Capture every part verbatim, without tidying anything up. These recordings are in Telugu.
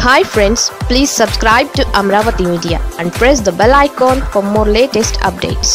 Hi friends, please subscribe to Amravati Media and press the bell icon for more latest updates.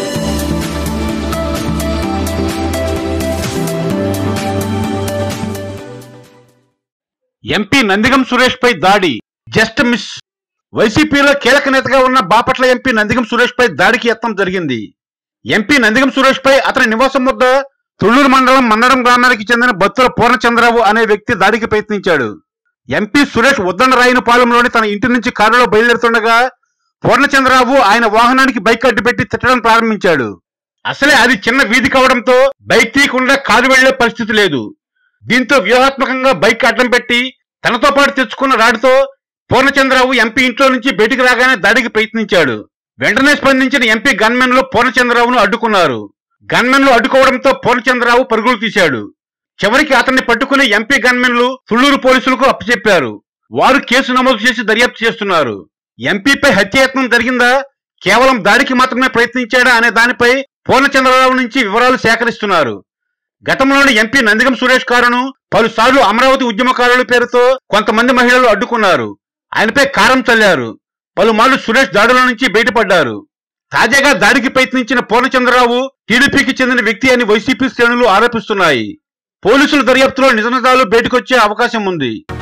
MP Nandigam Suresh పై దాడి జస్ట్ మిస్. వైసీపీలో కీలక నేతగా ఉన్న బాపట్ల ఎంపీ నందిగం సురేష్ పై దాడికి యత్నం జరిగింది. ఎంపీ నందిగం సురేష్ పై అతని నివాసం వద్ద తుళ్లూరు మండలం మన్నడం గ్రామానికి చెందిన బత్తుల పూర్ణచంద్రరావు అనే వ్యక్తి దాడికి ప్రయత్నించాడు. ఎంపీ సురేష్ ఉద్దండరాయనపాలెంలోని తన ఇంటి నుంచి కారులో బయలుదేరుతుండగా పూర్ణచంద్రరావు ఆయన వాహనానికి బైక్ అడ్డుపెట్టి తిట్టడం ప్రారంభించాడు. అసలే అది చిన్న వీధి కావడంతో బైక్ తీయకుండా కారు వెళ్లే పరిస్థితి లేదు. దీంతో వ్యూహాత్మకంగా బైక్ అడ్డం పెట్టి తనతో పాటు తెచ్చుకున్న రాడుతో పూర్ణచంద్రరావు ఎంపీ ఇంట్లో నుంచి బయటికి రాగానే దాడికి ప్రయత్నించాడు. వెంటనే స్పందించిన ఎంపీ గన్మెన్లు పూర్ణచంద్రరావును అడ్డుకున్నారు. గన్మెన్లు అడ్డుకోవడంతో పూర్ణచంద్రరావు పరుగులు తీశాడు. చివరికి అతన్ని పట్టుకుని ఎంపీ గన్మెన్లు తుళ్లూరు పోలీసులకు అప్పచెప్పారు. వారు కేసు నమోదు చేసి దర్యాప్తు చేస్తున్నారు. ఎంపీపై హత్యాయత్నం జరిగిందా, కేవలం దాడికి మాత్రమే ప్రయత్నించాడా అనే దానిపై పూర్ణచంద్రరావు నుంచి వివరాలు సేకరిస్తున్నారు. గతంలోని ఎంపీ నందిగం సురేష్ కారును పలుసార్లు అమరావతి ఉద్యమకారుల పేరుతో కొంతమంది మహిళలు అడ్డుకున్నారు. ఆయనపై కారం చల్లారు. పలుమార్లు సురేష్ దాడుల నుంచి బయటపడ్డారు. తాజాగా దాడికి ప్రయత్నించిన పూర్ణచంద్రరావు టీడీపీకి చెందిన వ్యక్తి అని వైసీపీ శ్రేణులు ఆరోపిస్తున్నాయి. పోలీసుల దర్యాప్తులో నిజ నిజాలు బయటకొచ్చే అవకాశం ఉంది.